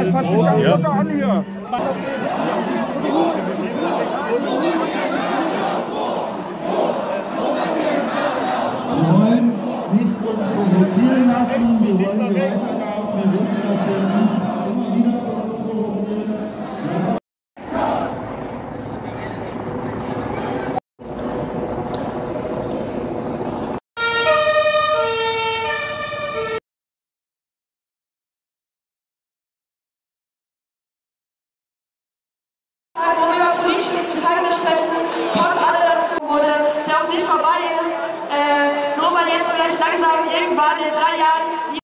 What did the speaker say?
Passt dich ganz locker an hier. Wir wollen nicht uns provozieren lassen, wir wollen hier weiterlaufen, wir wissen, dass der immer wieder provoziert. Wo wir über politische Gefangene sprechen, kommt alle dazu, der auch nicht vorbei ist, nur weil jetzt vielleicht langsam irgendwann in 3 Jahren